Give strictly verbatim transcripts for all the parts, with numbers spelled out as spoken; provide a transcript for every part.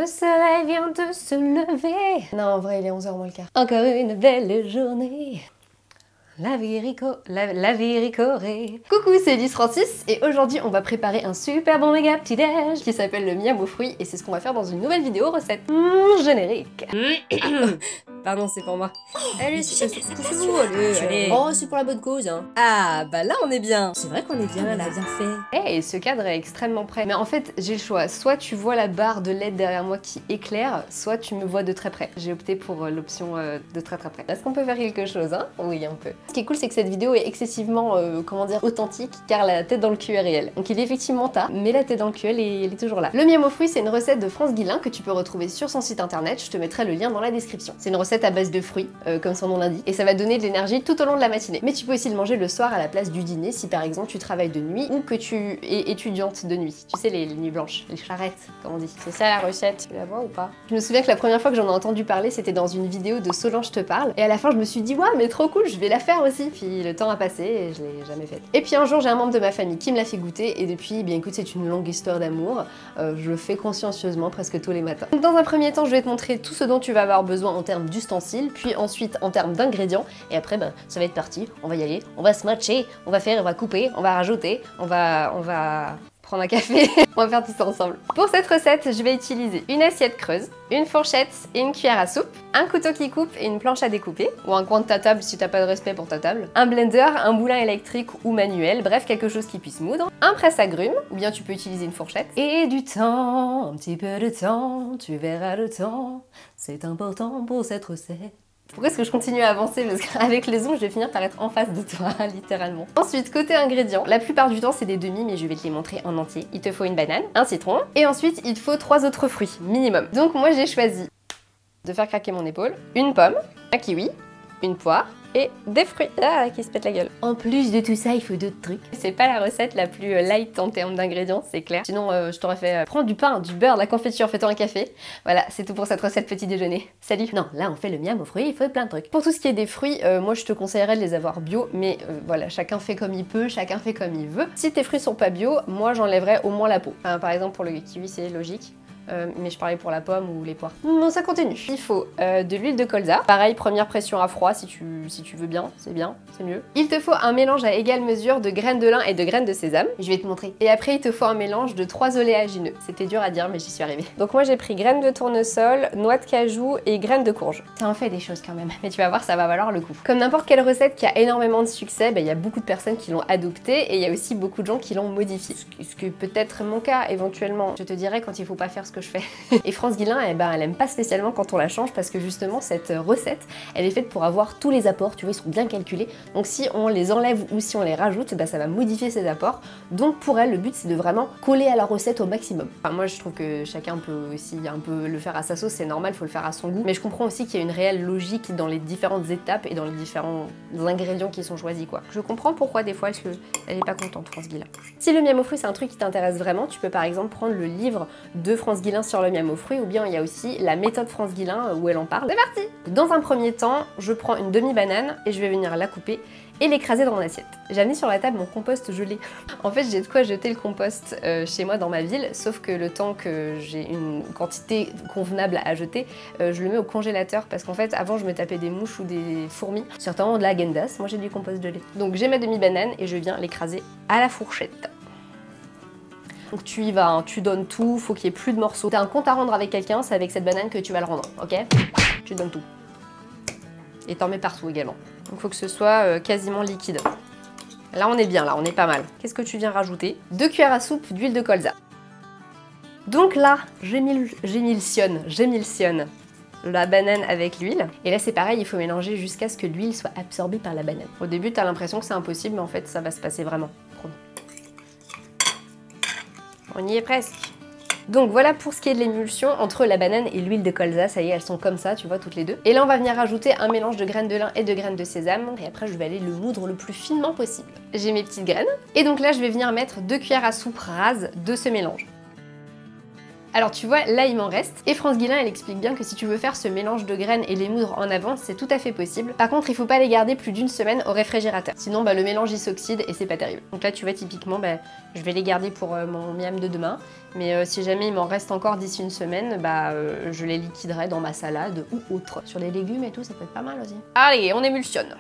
Le soleil vient de se lever. Non, en vrai, il est onze heures moins le quart. Encore une belle journée. La vie rico, la, la vie ricorée. Coucou, c'est Elise Francis et aujourd'hui on va préparer un super bon méga petit déj qui s'appelle le miam aux fruits et c'est ce qu'on va faire dans une nouvelle vidéo recette. Mmh, générique. Pardon, c'est pour moi. Allez, couchez-vous, allez, allez. Oh, c'est pour la bonne cause, hein. Ah, bah là on est bien. C'est vrai qu'on est bien, on a bien fait. Eh, hey, ce cadre est extrêmement près. Mais en fait, j'ai le choix. Soit tu vois la barre de L E D derrière moi qui éclaire, soit tu me vois de très près. J'ai opté pour l'option euh, de très très près. Est-ce qu'on peut faire quelque chose, hein? Oui, on peut. Ce qui est cool, c'est que cette vidéo est excessivement, euh, comment dire, authentique, car la tête dans le cul est réelle. Donc il est effectivement tard, mais la tête dans le cul, elle est, elle est toujours là. Le miam aux fruits, c'est une recette de France Guillain que tu peux retrouver sur son site internet. Je te mettrai le lien dans la description. C'est une recette à base de fruits, euh, comme son nom l'indique, et ça va donner de l'énergie tout au long de la matinée. Mais tu peux aussi le manger le soir à la place du dîner, si par exemple tu travailles de nuit ou que tu es étudiante de nuit. Tu sais, les, les nuits blanches, les charrettes, comme on dit. C'est ça la recette. Tu la vois ou pas? Je me souviens que la première fois que j'en ai entendu parler, c'était dans une vidéo de Solange te parle, et à la fin je me suis dit, ouais, mais trop cool, je vais la faire aussi. Puis le temps a passé et je l'ai jamais faite. Et puis un jour, j'ai un membre de ma famille qui me l'a fait goûter, et depuis, eh bien écoute, c'est une longue histoire d'amour. Euh, je le fais consciencieusement presque tous les matins. Donc, dans un premier temps, je vais te montrer tout ce dont tu vas avoir besoin en termes d'ustensiles, puis ensuite en termes d'ingrédients, et après, ben, ça va être parti. On va y aller, on va se matcher, on va faire, on va couper, on va rajouter, on va, on va prendre un café. On va faire tout ça ensemble. Pour cette recette, je vais utiliser une assiette creuse, une fourchette et une cuillère à soupe, un couteau qui coupe et une planche à découper, ou un coin de ta table si t'as pas de respect pour ta table, un blender, un moulin électrique ou manuel, bref quelque chose qui puisse moudre, un presse-agrumes, ou bien tu peux utiliser une fourchette, et du temps, un petit peu de temps, tu verras le temps, c'est important pour cette recette. Pourquoi est-ce que je continue à avancer? Parce qu'avec les zooms, je vais finir par être en face de toi, littéralement. Ensuite, côté ingrédients, la plupart du temps, c'est des demi, mais je vais te les montrer en entier. Il te faut une banane, un citron, et ensuite, il te faut trois autres fruits, minimum. Donc moi, j'ai choisi de faire craquer mon épaule, une pomme, un kiwi, une poire, et des fruits ah, qui se pètent la gueule. En plus de tout ça, il faut d'autres trucs. C'est pas la recette la plus light en termes d'ingrédients, c'est clair. Sinon, euh, je t'aurais fait euh, prendre du pain, du beurre, de la confiture, fais-toi un café. Voilà, c'est tout pour cette recette petit déjeuner. Salut. Non, là on fait le miam aux fruits, il faut plein de trucs. Pour tout ce qui est des fruits, euh, moi je te conseillerais de les avoir bio, mais euh, voilà, chacun fait comme il peut, chacun fait comme il veut. Si tes fruits sont pas bio, moi j'enlèverais au moins la peau. Enfin, par exemple pour le kiwi, c'est logique. Euh, mais je parlais pour la pomme ou les poires. Non, ça continue. Il faut euh, de l'huile de colza. Pareil, première pression à froid si tu, si tu veux bien, c'est bien, c'est mieux. Il te faut un mélange à égale mesure de graines de lin et de graines de sésame. Je vais te montrer. Et après, il te faut un mélange de trois oléagineux. C'était dur à dire, mais j'y suis arrivée. Donc moi, j'ai pris graines de tournesol, noix de cajou et graines de courge. Ça en fait des choses quand même. Mais tu vas voir, ça va valoir le coup. Comme n'importe quelle recette qui a énormément de succès, bah, y a beaucoup de personnes qui l'ont adoptée et il y a aussi beaucoup de gens qui l'ont modifiée. Ce que peut être mon cas éventuellement. Je te dirais quand il faut pas faire ce que je fais. Et France Guillain, eh ben, elle aime pas spécialement quand on la change parce que justement cette recette, elle est faite pour avoir tous les apports, tu vois, ils sont bien calculés. Donc si on les enlève ou si on les rajoute, bah, ça va modifier ces apports. Donc pour elle, le but c'est de vraiment coller à la recette au maximum. Enfin, moi je trouve que chacun peut aussi un peu le faire à sa sauce, c'est normal, faut le faire à son goût. Mais je comprends aussi qu'il y a une réelle logique dans les différentes étapes et dans les différents ingrédients qui sont choisis, quoi. Je comprends pourquoi des fois elle, elle est pas contente, France Guillain. Si le miam aux fruits c'est un truc qui t'intéresse vraiment, tu peux par exemple prendre le livre de France Guillain sur le miam aux fruits, ou bien il y a aussi la méthode France Guillain où elle en parle. C'est parti! Dans un premier temps, je prends une demi-banane et je vais venir la couper et l'écraser dans mon assiette. J'ai amené sur la table mon compost gelé. En fait, j'ai de quoi jeter le compost euh, chez moi dans ma ville, sauf que le temps que j'ai une quantité convenable à jeter, euh, je le mets au congélateur parce qu'en fait, avant, je me tapais des mouches ou des fourmis, certainement de la Agendas. Moi, j'ai du compost gelé. Donc, j'ai ma demi-banane et je viens l'écraser à la fourchette. Donc tu y vas, hein, tu donnes tout, faut qu'il y ait plus de morceaux. T'as un compte à rendre avec quelqu'un, c'est avec cette banane que tu vas le rendre, ok? Tu donnes tout. Et t'en mets partout également. Donc faut que ce soit euh, quasiment liquide. Là on est bien, là on est pas mal. Qu'est-ce que tu viens rajouter? Deux cuillères à soupe d'huile de colza. Donc là, j'émulsionne, j'émulsionne la banane avec l'huile. Et là c'est pareil, il faut mélanger jusqu'à ce que l'huile soit absorbée par la banane. Au début t'as l'impression que c'est impossible, mais en fait ça va se passer vraiment. Promis. On y est presque. Donc voilà pour ce qui est de l'émulsion entre la banane et l'huile de colza, ça y est, elles sont comme ça, tu vois, toutes les deux. Et là on va venir rajouter un mélange de graines de lin et de graines de sésame, et après je vais aller le moudre le plus finement possible. J'ai mes petites graines, et donc là je vais venir mettre deux cuillères à soupe rases de ce mélange. Alors tu vois, là il m'en reste. Et France Guillain, elle explique bien que si tu veux faire ce mélange de graines et les moudre en avance, c'est tout à fait possible. Par contre, il faut pas les garder plus d'une semaine au réfrigérateur. Sinon, bah, le mélange il s'oxyde et c'est pas terrible. Donc là, tu vois, typiquement, bah, je vais les garder pour euh, mon miam de demain. Mais euh, si jamais il m'en reste encore d'ici une semaine, bah, euh, je les liquiderai dans ma salade ou autre. Sur les légumes et tout, ça peut être pas mal aussi. Allez, on émulsionne.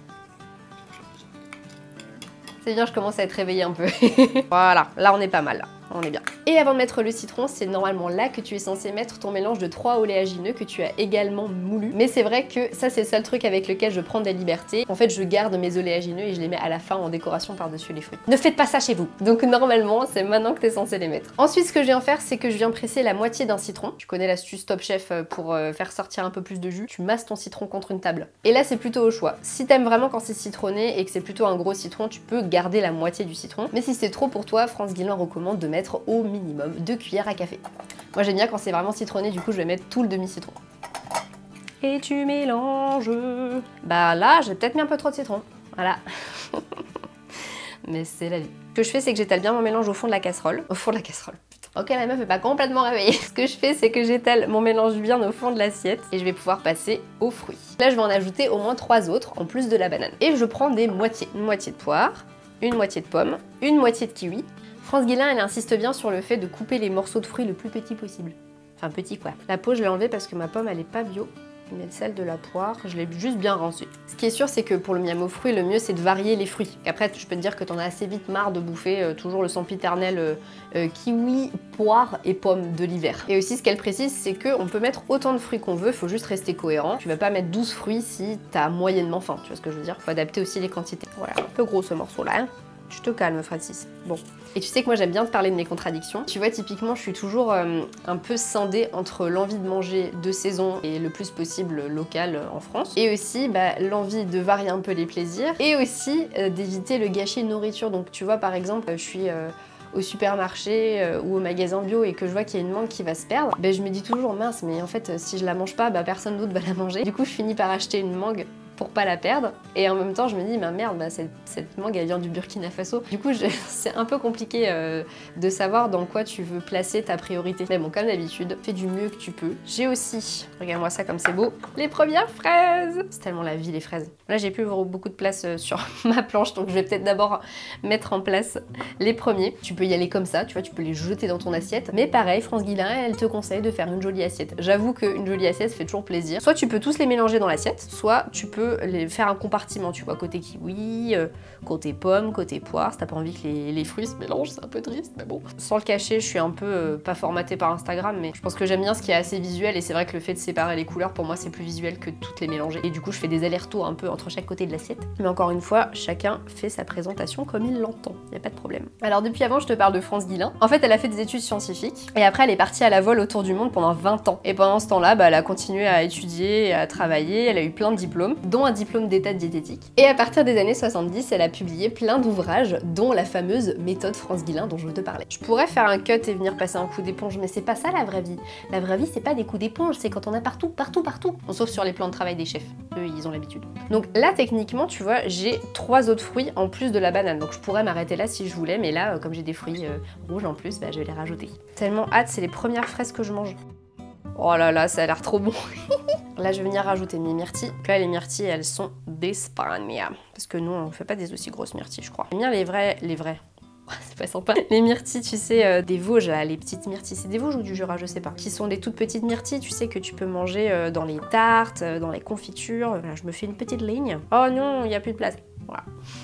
C'est bien, je commence à être réveillée un peu. Voilà, là on est pas mal, là. On est bien. Et avant de mettre le citron, c'est normalement là que tu es censé mettre ton mélange de trois oléagineux que tu as également moulu. Mais c'est vrai que ça c'est le seul truc avec lequel je prends des libertés. En fait, je garde mes oléagineux et je les mets à la fin en décoration par-dessus les fruits. Ne faites pas ça chez vous. Donc normalement, c'est maintenant que tu es censé les mettre. Ensuite, ce que je viens faire, c'est que je viens presser la moitié d'un citron. Tu connais l'astuce Top Chef pour faire sortir un peu plus de jus. Tu masses ton citron contre une table. Et là, c'est plutôt au choix. Si t'aimes vraiment quand c'est citronné et que c'est plutôt un gros citron, tu peux garder la moitié du citron. Mais si c'est trop pour toi, France Guillain recommande de mettre au minimum deux cuillères à café. Moi j'aime bien quand c'est vraiment citronné, du coup je vais mettre tout le demi-citron. Et tu mélanges. Bah là j'ai peut-être mis un peu trop de citron. Voilà. Mais c'est la vie. Ce que je fais c'est que j'étale bien mon mélange au fond de la casserole. Au fond de la casserole. Putain. Ok, la meuf est pas complètement réveillée. Ce que je fais c'est que j'étale mon mélange bien au fond de l'assiette et je vais pouvoir passer aux fruits. Là je vais en ajouter au moins trois autres en plus de la banane. Et je prends des moitiés. Une moitié de poire, une moitié de pomme, une moitié de kiwi. France Guillain, elle insiste bien sur le fait de couper les morceaux de fruits le plus petit possible. Enfin petit quoi. La peau, je l'ai enlevée parce que ma pomme, elle est pas bio. Mais celle de la poire, je l'ai juste bien rincée. Ce qui est sûr, c'est que pour le miam aux fruits, le mieux c'est de varier les fruits. Après, je peux te dire que t'en as assez vite marre de bouffer euh, toujours le sempiternel euh, euh, kiwi, poire et pomme de l'hiver. Et aussi, ce qu'elle précise, c'est qu'on peut mettre autant de fruits qu'on veut, faut juste rester cohérent. Tu vas pas mettre douze fruits si t'as moyennement faim, tu vois ce que je veux dire. Faut adapter aussi les quantités. Voilà, un peu gros ce morceau-là. Hein. Tu te calmes, Francis. Bon. Et tu sais que moi j'aime bien te parler de mes contradictions. Tu vois, typiquement, je suis toujours euh, un peu scindée entre l'envie de manger de saison et le plus possible local euh, en France. Et aussi bah, l'envie de varier un peu les plaisirs. Et aussi euh, d'éviter le gâchis de nourriture. Donc tu vois, par exemple, je suis... Euh, au supermarché euh, ou au magasin bio et que je vois qu'il y a une mangue qui va se perdre, ben je me dis toujours mince, mais en fait si je la mange pas, bah, personne d'autre va la manger. Du coup je finis par acheter une mangue pour pas la perdre et en même temps je me dis bah merde, bah, cette, cette mangue elle vient du Burkina Faso. Du coup c'est un peu compliqué euh, de savoir dans quoi tu veux placer ta priorité. Mais bon, comme d'habitude, fais du mieux que tu peux. J'ai aussi, regarde-moi ça comme c'est beau, les premières fraises. C'est tellement la vie les fraises. Là j'ai plus beaucoup de place euh, sur ma planche, donc je vais peut-être d'abord mettre en place les premiers. Tu peux y aller comme ça, tu vois, tu peux les jeter dans ton assiette. Mais pareil, France Guillain, elle te conseille de faire une jolie assiette. J'avoue qu'une jolie assiette fait toujours plaisir. Soit tu peux tous les mélanger dans l'assiette, soit tu peux les faire un compartiment, tu vois, côté kiwi, euh, côté pomme, côté poire. Si t'as pas envie que les, les fruits se mélangent, c'est un peu triste, mais bon. Sans le cacher, je suis un peu euh, pas formatée par Instagram, mais je pense que j'aime bien ce qui est assez visuel et c'est vrai que le fait de séparer les couleurs, pour moi, c'est plus visuel que de toutes les mélanger. Et du coup, je fais des allers-retours un peu entre chaque côté de l'assiette. Mais encore une fois, chacun fait sa présentation comme il l'entend. Y a pas de problème. Alors depuis avant, je te parle de France Guillain. En fait, elle a fait des études scientifiques et après, elle est partie à la voile autour du monde pendant vingt ans. Et pendant ce temps-là, bah, elle a continué à étudier et à travailler. Elle a eu plein de diplômes, dont un diplôme d'état de diététique. Et à partir des années soixante-dix, elle a publié plein d'ouvrages, dont la fameuse méthode France Guillain dont je te parlais. Je pourrais faire un cut et venir passer un coup d'éponge, mais c'est pas ça la vraie vie. La vraie vie, c'est pas des coups d'éponge, c'est quand on a partout, partout, partout. Bon, sauf sur les plans de travail des chefs. Eux, ils ont l'habitude. Donc là, techniquement, tu vois, j'ai trois autres fruits en plus de la banane. Donc je pourrais m'arrêter là si je voulais, mais là, comme j'ai des fruits euh, rouges en plus, bah, je vais les rajouter. Tellement hâte, c'est les premières fraises que je mange. Oh là là, ça a l'air trop bon. Là, je vais venir rajouter mes myrtilles. Là, les myrtilles, elles sont d'Espagne. Parce que nous, on fait pas des aussi grosses myrtilles, je crois. J'aime bien les vrais, les vrais. C'est pas sympa. Les myrtilles, tu sais, euh, des Vosges, là, les petites myrtilles. C'est des Vosges ou du Jura, je sais pas. Qui sont des toutes petites myrtilles, tu sais, que tu peux manger euh, dans les tartes, euh, dans les confitures. Voilà, je me fais une petite ligne. Oh non, il n'y a plus de place. Voilà.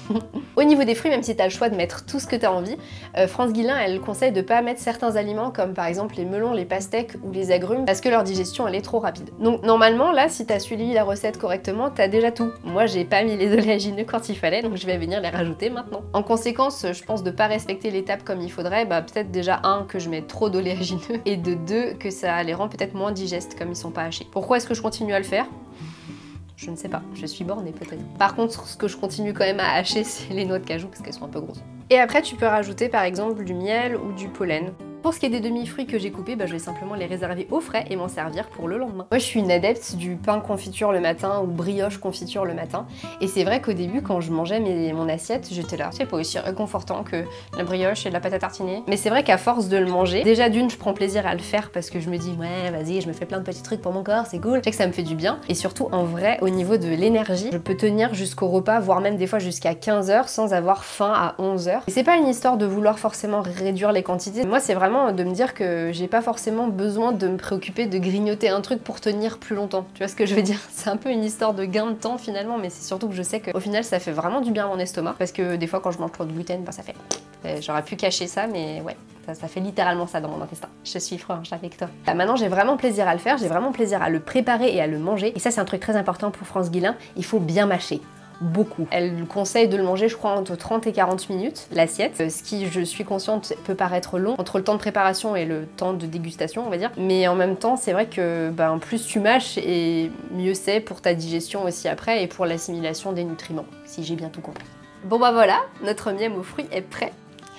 Au niveau des fruits, même si tu as le choix de mettre tout ce que tu as envie, euh, France Guillain, elle conseille de pas mettre certains aliments comme par exemple les melons, les pastèques ou les agrumes parce que leur digestion elle est trop rapide. Donc normalement là, si tu as suivi la recette correctement, tu as déjà tout. Moi j'ai pas mis les oléagineux quand il fallait, donc je vais venir les rajouter maintenant. En conséquence, je pense de pas respecter l'étape comme il faudrait, bah peut-être déjà un que je mets trop d'oléagineux et de deux que ça les rend peut-être moins digestes comme ils sont pas hachés. Pourquoi est-ce que je continue à le faire ? Je ne sais pas, je suis bornée peut-être. Par contre, ce que je continue quand même à hacher, c'est les noix de cajou parce qu'elles sont un peu grosses. Et après, tu peux rajouter par exemple du miel ou du pollen. Pour ce qui est des demi-fruits que j'ai coupés, bah, je vais simplement les réserver au frais et m'en servir pour le lendemain. Moi je suis une adepte du pain confiture le matin ou brioche confiture le matin. Et c'est vrai qu'au début quand je mangeais mes, mon assiette, j'étais là. C'est pas aussi réconfortant que la brioche et la pâte à tartiner. Mais c'est vrai qu'à force de le manger, déjà d'une je prends plaisir à le faire parce que je me dis ouais vas-y je me fais plein de petits trucs pour mon corps, c'est cool. Je sais que ça me fait du bien. Et surtout en vrai au niveau de l'énergie, je peux tenir jusqu'au repas, voire même des fois jusqu'à quinze heures sans avoir faim à onze heures. Et c'est pas une histoire de vouloir forcément réduire les quantités. Moi c'est vraiment de me dire que j'ai pas forcément besoin de me préoccuper de grignoter un truc pour tenir plus longtemps. Tu vois ce que je veux dire? C'est un peu une histoire de gain de temps finalement, mais c'est surtout que je sais qu'au final ça fait vraiment du bien à mon estomac. Parce que des fois quand je mange trop de gluten, bah ça fait... J'aurais pu cacher ça, mais ouais, ça, ça fait littéralement ça dans mon intestin. Je suis franche avec toi. Là, maintenant j'ai vraiment plaisir à le faire, j'ai vraiment plaisir à le préparer et à le manger. Et ça c'est un truc très important pour France Guilin, il faut bien mâcher. Beaucoup. Elle conseille de le manger je crois entre trente et quarante minutes, l'assiette, ce qui je suis consciente peut paraître long entre le temps de préparation et le temps de dégustation on va dire, mais en même temps c'est vrai que ben, plus tu mâches et mieux c'est pour ta digestion aussi après et pour l'assimilation des nutriments, si j'ai bien tout compris. Bon bah voilà, notre miam aux fruits est prêt.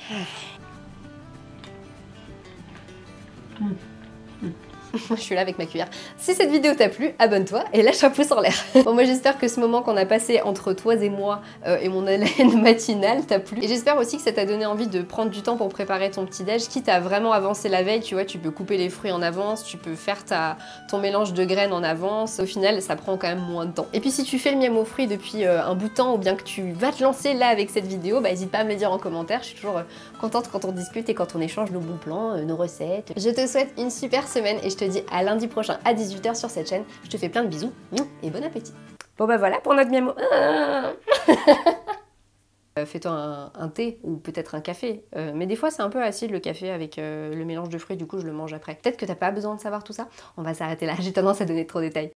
Mmh. Je suis là avec ma cuillère. Si cette vidéo t'a plu, abonne-toi et lâche un pouce en l'air. Bon moi j'espère que ce moment qu'on a passé entre toi et moi euh, et mon haleine matinale t'a plu. Et j'espère aussi que ça t'a donné envie de prendre du temps pour préparer ton petit déj. Quitte à vraiment avancer la veille, tu vois, tu peux couper les fruits en avance, tu peux faire ta, ton mélange de graines en avance. Au final ça prend quand même moins de temps. Et puis si tu fais le miam aux fruits depuis euh, un bout de temps ou bien que tu vas te lancer là avec cette vidéo, bah n'hésite pas à me le dire en commentaire. Je suis toujours euh, contente quand on discute et quand on échange nos bons plans, euh, nos recettes. Je te souhaite une super semaine et je te dis à lundi prochain à dix-huit heures sur cette chaîne. Je te fais plein de bisous et bon appétit. Bon bah voilà pour notre miam. Fais-toi un, un thé ou peut-être un café. Euh, mais des fois c'est un peu acide le café avec euh, le mélange de fruits, du coup je le mange après. Peut-être que t'as pas besoin de savoir tout ça. On va s'arrêter là, j'ai tendance à donner trop de détails.